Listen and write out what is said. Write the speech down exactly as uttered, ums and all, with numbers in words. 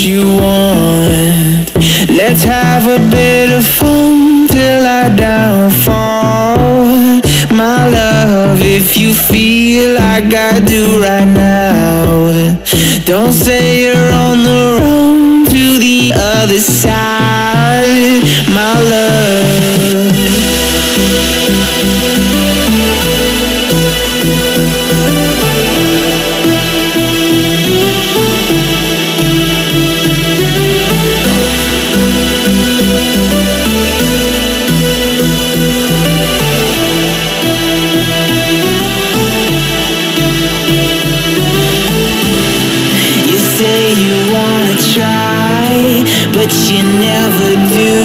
you want. Let's have a bit of fun till I downfall. My love, if you feel like I do right now, don't say you're on the run to the other side, my love. You say you wanna try, but you never do.